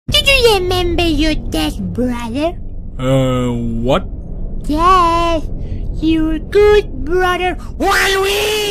Did you remember your dead brother? What? Yes, your good brother, WALUIGI!